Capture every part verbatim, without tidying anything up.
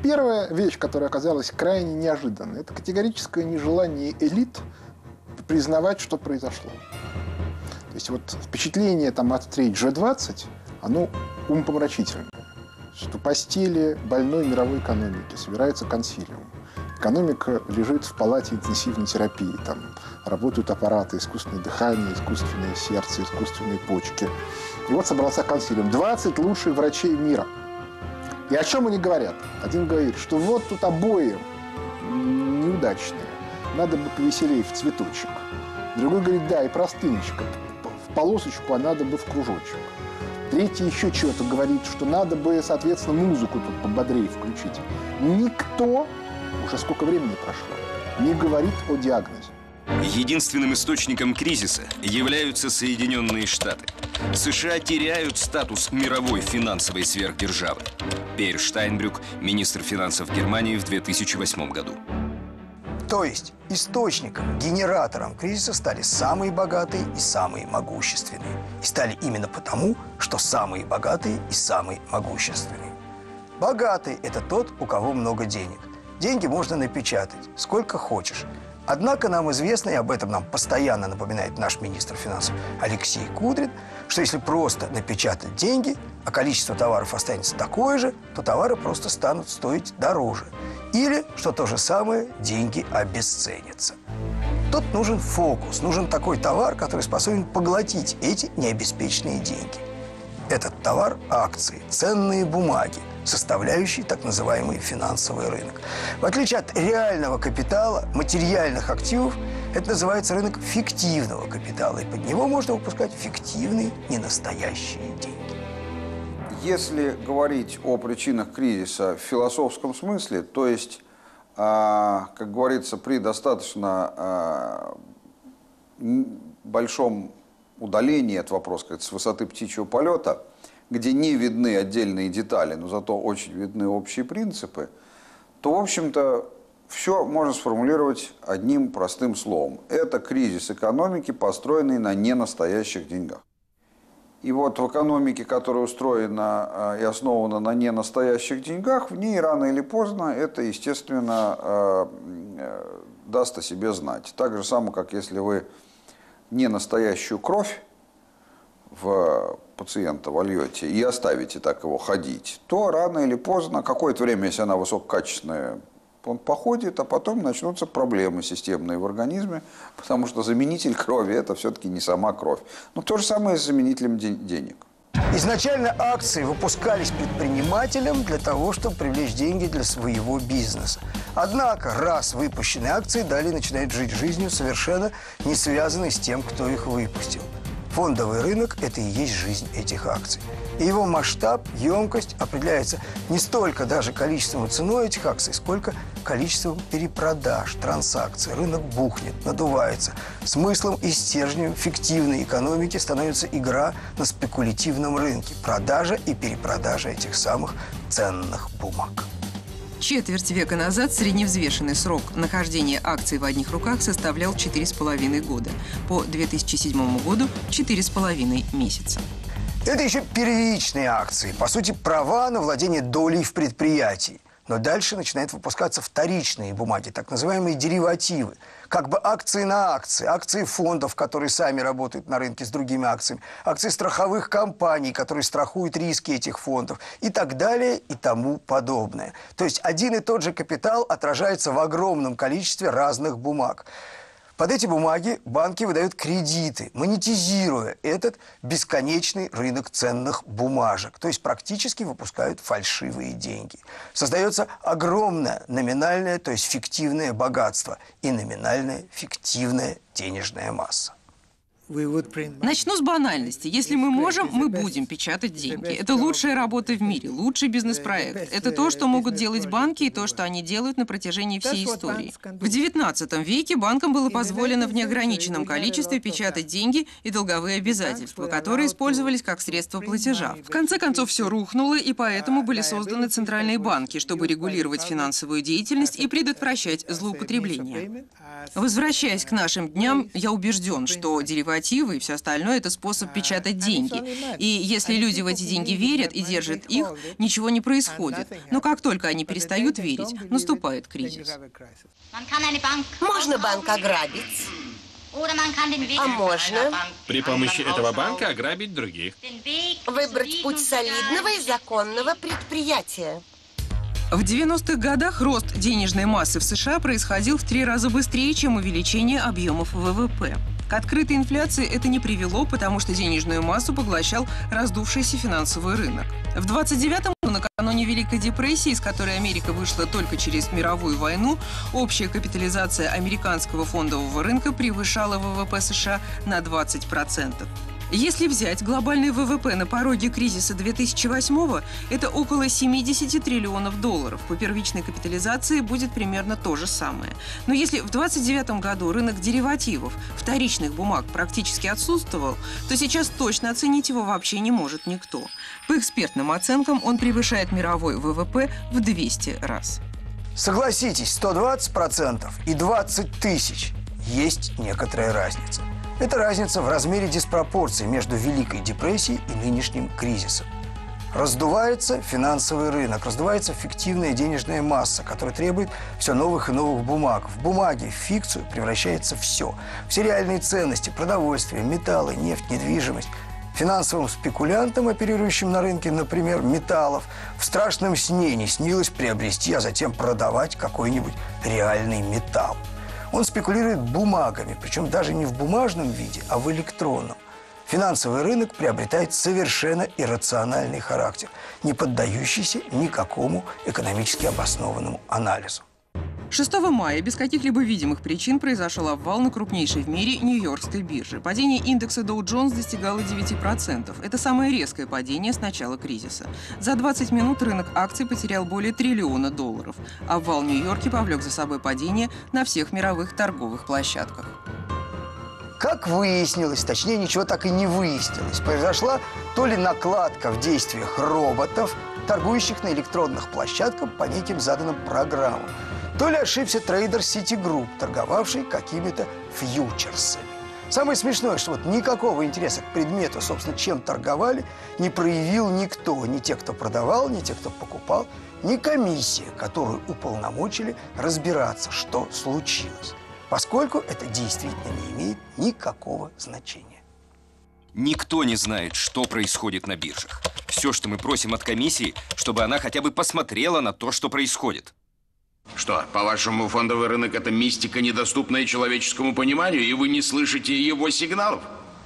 первая вещь, которая оказалась крайне неожиданной, это категорическое нежелание элит признавать, что произошло. То есть вот впечатление там, от встреч джи двадцать, оно умопомрачительное. Что в постели больной мировой экономики собирается консилиум. Экономика лежит в палате интенсивной терапии. Там работают аппараты, искусственное дыхание, искусственное сердце, искусственные почки. И вот собрался консилиум. двадцать лучших врачей мира. И о чем они говорят? Один говорит, что вот тут обои неудачные. Надо бы повеселее в цветочек. Другой говорит, да, и простыночка. В полосочку, а надо бы в кружочек. Третий еще чего-то говорит, что надо бы, соответственно, музыку тут пободрее включить. Никто, уже сколько времени прошло, не говорит о диагнозе. Единственным источником кризиса являются Соединенные Штаты. США теряют статус мировой финансовой сверхдержавы. Пейер Штайнбрюк, министр финансов Германии в две тысячи восьмом году. То есть источником, генератором кризиса стали самые богатые и самые могущественные. И стали именно потому, что самые богатые и самые могущественные. Богатый – это тот, у кого много денег. Деньги можно напечатать, сколько хочешь. Однако нам известно, и об этом нам постоянно напоминает наш министр финансов Алексей Кудрин, что если просто напечатать деньги, а количество товаров останется такое же, то товары просто станут стоить дороже. Или, что то же самое, деньги обесценятся. Тут нужен фокус, нужен такой товар, который способен поглотить эти необеспеченные деньги. Этот товар – акции, ценные бумаги, составляющие так называемый финансовый рынок. В отличие от реального капитала, материальных активов, это называется рынок фиктивного капитала, и под него можно выпускать фиктивные, ненастоящие деньги. Если говорить о причинах кризиса в философском смысле, то есть, а, как говорится, при достаточно а, большом удалении от вопроса, как с высоты птичьего полета, где не видны отдельные детали, но зато очень видны общие принципы, то, в общем-то, все можно сформулировать одним простым словом. Это кризис экономики, построенный на ненастоящих деньгах. И вот в экономике, которая устроена и основана на ненастоящих деньгах, в ней рано или поздно это, естественно, даст о себе знать. Так же самое, как если вы ненастоящую кровь в пациента вольете и оставите так его ходить, то рано или поздно, какое-то время, если она высококачественная, он походит, а потом начнутся проблемы системные в организме, потому что заменитель крови – это все-таки не сама кровь. Но то же самое с заменителем денег. Изначально акции выпускались предпринимателям для того, чтобы привлечь деньги для своего бизнеса. Однако, раз выпущенные акции далее начинают жить жизнью, совершенно не связанной с тем, кто их выпустил. Фондовый рынок – это и есть жизнь этих акций. И его масштаб, емкость определяется не столько даже количеством и ценой этих акций, сколько количеством перепродаж, транзакций. Рынок бухнет, надувается. Смыслом и стержнем фиктивной экономики становится игра на спекулятивном рынке. Продажа и перепродажа этих самых ценных бумаг. Четверть века назад средневзвешенный срок нахождения акций в одних руках составлял четыре с половиной года. По две тысячи седьмому году – четыре с половиной месяца. Это еще первичные акции, по сути, права на владение долей в предприятии. Но дальше начинают выпускаться вторичные бумаги, так называемые деривативы. Как бы акции на акции, акции фондов, которые сами работают на рынке с другими акциями, акции страховых компаний, которые страхуют риски этих фондов и так далее и тому подобное. То есть один и тот же капитал отражается в огромном количестве разных бумаг. Под эти бумаги банки выдают кредиты, монетизируя этот бесконечный рынок ценных бумажек. То есть практически выпускают фальшивые деньги. Создается огромное номинальное, то есть фиктивное богатство и номинальная фиктивная денежная масса. Начну с банальности. Если мы можем, мы будем печатать деньги. Это лучшая работа в мире, лучший бизнес-проект. Это то, что могут делать банки и то, что они делают на протяжении всей истории. В девятнадцатом веке банкам было позволено в неограниченном количестве печатать деньги и долговые обязательства, которые использовались как средство платежа. В конце концов, все рухнуло, и поэтому были созданы центральные банки, чтобы регулировать финансовую деятельность и предотвращать злоупотребление. Возвращаясь к нашим дням, я убежден, что деривативы деривативы и все остальное – это способ печатать деньги. И если люди в эти деньги верят и держат их, ничего не происходит. Но как только они перестают верить, наступает кризис. Можно банк ограбить, а можно При помощи этого банка ограбить других. выбрать путь солидного и законного предприятия. В девяностых годах рост денежной массы в США происходил в три раза быстрее, чем увеличение объемов ВВП. К открытой инфляции это не привело, потому что денежную массу поглощал раздувшийся финансовый рынок. В двадцать девятом году, накануне Великой депрессии, из которой Америка вышла только через мировую войну, общая капитализация американского фондового рынка превышала ВВП США на двадцать процентов. Если взять глобальный ВВП на пороге кризиса две тысячи восьмого, это около семьдесят триллионов долларов. По первичной капитализации будет примерно то же самое. Но если в двадцать девятом году рынок деривативов, вторичных бумаг практически отсутствовал, то сейчас точно оценить его вообще не может никто. По экспертным оценкам он превышает мировой ВВП в двести раз. Согласитесь, сто двадцать процентов и двадцать тысяч есть некоторая разница. Это разница в размере диспропорции между Великой депрессией и нынешним кризисом. Раздувается финансовый рынок, раздувается фиктивная денежная масса, которая требует все новых и новых бумаг. В бумаге, в фикцию превращается все. Все реальные ценности, продовольствие, металлы, нефть, недвижимость. Финансовым спекулянтам, оперирующим на рынке, например, металлов, в страшном сне не снилось приобрести, а затем продавать какой-нибудь реальный металл. Он спекулирует бумагами, причем даже не в бумажном виде, а в электронном. Финансовый рынок приобретает совершенно иррациональный характер, не поддающийся никакому экономически обоснованному анализу. шестого мая без каких-либо видимых причин произошел обвал на крупнейшей в мире Нью-Йоркской бирже. Падение индекса Dow Jones достигало девяти процентов. Это самое резкое падение с начала кризиса. За двадцать минут рынок акций потерял более триллиона долларов. Обвал в Нью-Йорке повлек за собой падение на всех мировых торговых площадках. Как выяснилось, точнее, ничего так и не выяснилось, произошла то ли накладка в действиях роботов, торгующих на электронных площадках по неким заданным программам, то ли ошибся трейдер Citigroup, торговавший какими-то фьючерсами. Самое смешное, что вот никакого интереса к предмету, собственно, чем торговали, не проявил никто. Ни те, кто продавал, ни те, кто покупал, ни комиссия, которую уполномочили разбираться, что случилось. Поскольку это действительно не имеет никакого значения. Никто не знает, что происходит на биржах. Все, что мы просим от комиссии, чтобы она хотя бы посмотрела на то, что происходит. Что, по-вашему, фондовый рынок – это мистика, недоступная человеческому пониманию, и вы не слышите его сигналов?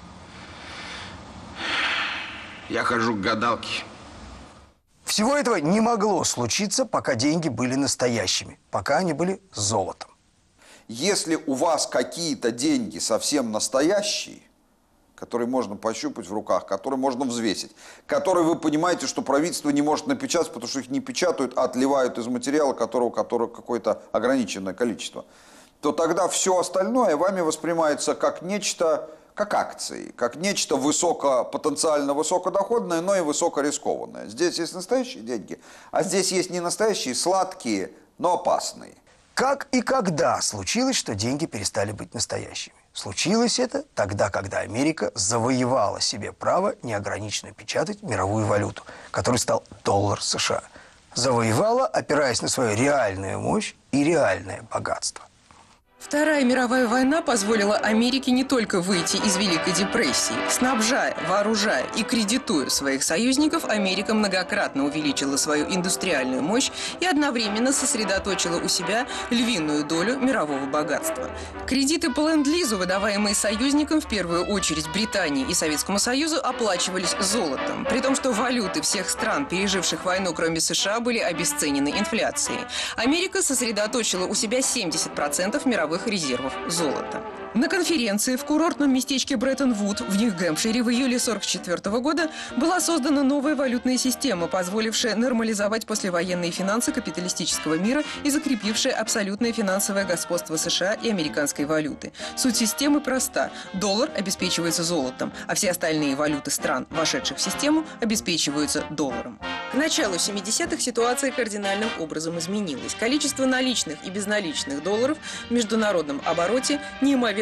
Я хожу к гадалке. Всего этого не могло случиться, пока деньги были настоящими, пока они были золотом. Если у вас какие-то деньги совсем настоящие, которые можно пощупать в руках, которые можно взвесить, которые вы понимаете, что правительство не может напечатать, потому что их не печатают, а отливают из материала, которого, которого какое-то ограниченное количество, то тогда все остальное вами воспринимается как нечто, как акции, как нечто высоко, потенциально высокодоходное, но и высокорискованное. Здесь есть настоящие деньги, а здесь есть не настоящие, сладкие, но опасные. Как и когда случилось, что деньги перестали быть настоящими? Случилось это тогда, когда Америка завоевала себе право неограниченно печатать мировую валюту, которой стал доллар США. Завоевала, опираясь на свою реальную мощь и реальное богатство. Вторая мировая война позволила Америке не только выйти из Великой депрессии. Снабжая, вооружая и кредитуя своих союзников, Америка многократно увеличила свою индустриальную мощь и одновременно сосредоточила у себя львиную долю мирового богатства. Кредиты по ленд-лизу, выдаваемые союзникам, в первую очередь Британии и Советскому Союзу, оплачивались золотом. При том, что валюты всех стран, переживших войну, кроме США, были обесценены инфляцией. Америка сосредоточила у себя семьдесят процентов мировых резервов золота. На конференции в курортном местечке Бреттон-Вуд в Нью-Гэмпшире в июле сорок четвёртого года была создана новая валютная система, позволившая нормализовать послевоенные финансы капиталистического мира и закрепившая абсолютное финансовое господство США и американской валюты. Суть системы проста. Доллар обеспечивается золотом, а все остальные валюты стран, вошедших в систему, обеспечиваются долларом. К началу семидесятых ситуация кардинальным образом изменилась. Количество наличных и безналичных долларов в международном обороте неимоверно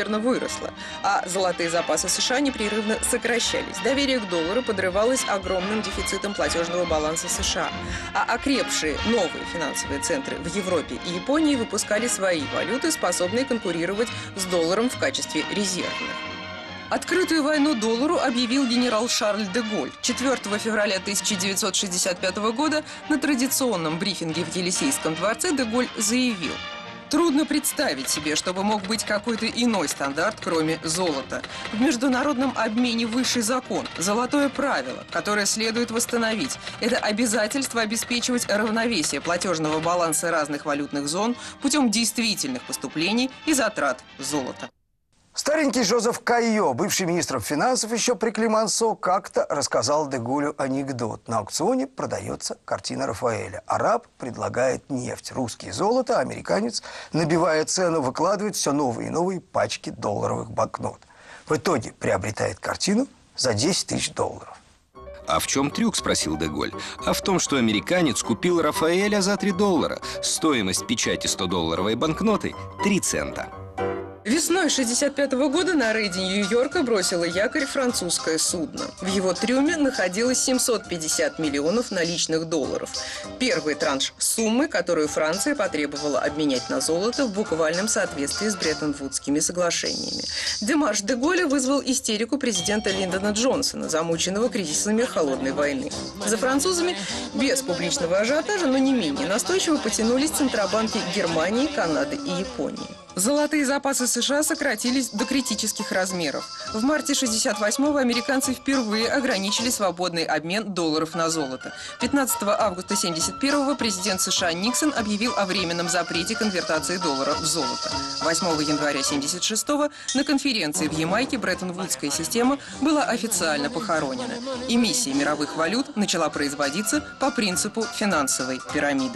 неимоверно выросла, а золотые запасы США непрерывно сокращались. Доверие к доллару подрывалось огромным дефицитом платежного баланса США, а окрепшие новые финансовые центры в Европе и Японии выпускали свои валюты, способные конкурировать с долларом в качестве резервных. Открытую войну доллару объявил генерал Шарль де Голль. четвёртого февраля тысяча девятьсот шестьдесят пятого года на традиционном брифинге в Елисейском дворце де Голль заявил: «Трудно представить себе, чтобы мог быть какой-то иной стандарт, кроме золота. В международном обмене высший закон, золотое правило, которое следует восстановить. Это обязательство обеспечивать равновесие платежного баланса разных валютных зон путем действительных поступлений и затрат золота». Старенький Жозеф Кайо, бывший министром финансов еще при Климансо, как-то рассказал де Голлю анекдот. На аукционе продается картина Рафаэля. Араб предлагает нефть, русский золото, а американец, набивая цену, выкладывает все новые и новые пачки долларовых банкнот. В итоге приобретает картину за десять тысяч долларов. А в чем трюк, спросил де Голль. А в том, что американец купил Рафаэля за три доллара. Стоимость печати сто-долларовой банкноты – три цента. Весной шестьдесят пятого года на рейде Нью-Йорка бросило якорь французское судно. В его трюме находилось семьсот пятьдесят миллионов наличных долларов. Первый транш суммы, которую Франция потребовала обменять на золото в буквальном соответствии с Бреттон-Вудскими соглашениями. Демарш де Голля вызвал истерику президента Линдона Джонсона, замученного кризисами холодной войны. За французами без публичного ажиотажа, но не менее настойчиво потянулись центробанки Германии, Канады и Японии. Золотые запасы США сократились до критических размеров. В марте шестьдесят восьмого американцы впервые ограничили свободный обмен долларов на золото. пятнадцатого августа семьдесят первого президент США Никсон объявил о временном запрете конвертации доллара в золото. восьмого января семьдесят шестого на конференции в Ямайке Бреттон-Вудская система была официально похоронена. Эмиссия мировых валют начала производиться по принципу финансовой пирамиды.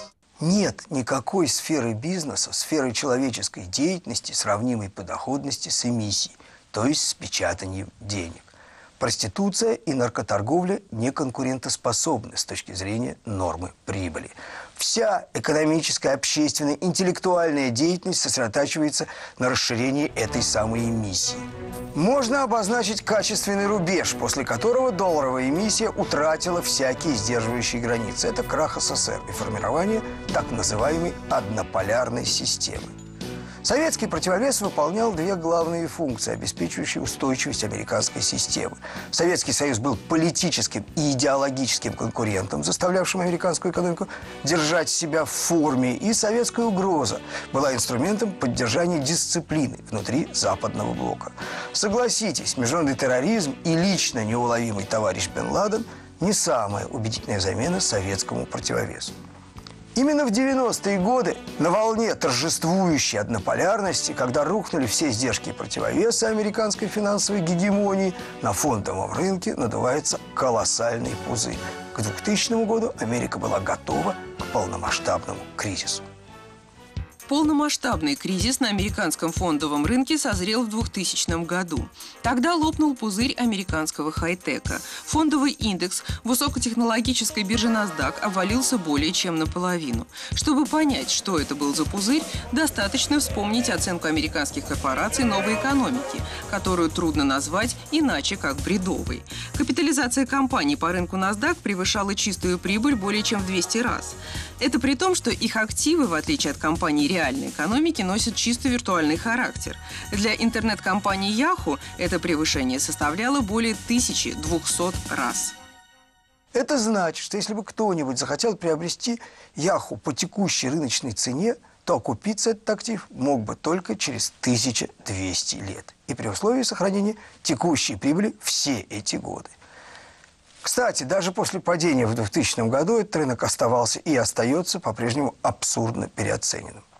Нет никакой сферы бизнеса, сферы человеческой деятельности, сравнимой по доходности с эмиссией, то есть с печатанием денег. Проституция и наркоторговля не конкурентоспособны с точки зрения нормы прибыли. Вся экономическая, общественная, интеллектуальная деятельность сосредотачивается на расширении этой самой эмиссии. Можно обозначить качественный рубеж, после которого долларовая эмиссия утратила всякие сдерживающие границы. Это крах СССР и формирование так называемой однополярной системы. Советский противовес выполнял две главные функции, обеспечивающие устойчивость американской системы. Советский Союз был политическим и идеологическим конкурентом, заставлявшим американскую экономику держать себя в форме, и советская угроза была инструментом поддержания дисциплины внутри западного блока. Согласитесь, международный терроризм и лично неуловимый товарищ Бен Ладен не самая убедительная замена советскому противовесу. Именно в девяностые годы, на волне торжествующей однополярности, когда рухнули все сдержки и противовесы американской финансовой гегемонии, на фондовом рынке надувается колоссальный пузырь. К двухтысячному году Америка была готова к полномасштабному кризису. Полномасштабный кризис на американском фондовом рынке созрел в двухтысячном году. Тогда лопнул пузырь американского хай-тека. Фондовый индекс высокотехнологической биржи NASDAQ обвалился более чем наполовину. Чтобы понять, что это был за пузырь, достаточно вспомнить оценку американских корпораций новой экономики, которую трудно назвать иначе как бредовой. Капитализация компаний по рынку NASDAQ превышала чистую прибыль более чем в двести раз. Это при том, что их активы, в отличие от компаний реальной экономики, носят чисто виртуальный характер. Для интернет-компании Yahoo это превышение составляло более тысячи двухсот раз. Это значит, что если бы кто-нибудь захотел приобрести Yahoo по текущей рыночной цене, то окупиться этот актив мог бы только через тысячу двести лет. И при условии сохранения текущей прибыли все эти годы. Кстати, даже после падения в двухтысячном году этот рынок оставался и остается по-прежнему абсурдно переоцененным.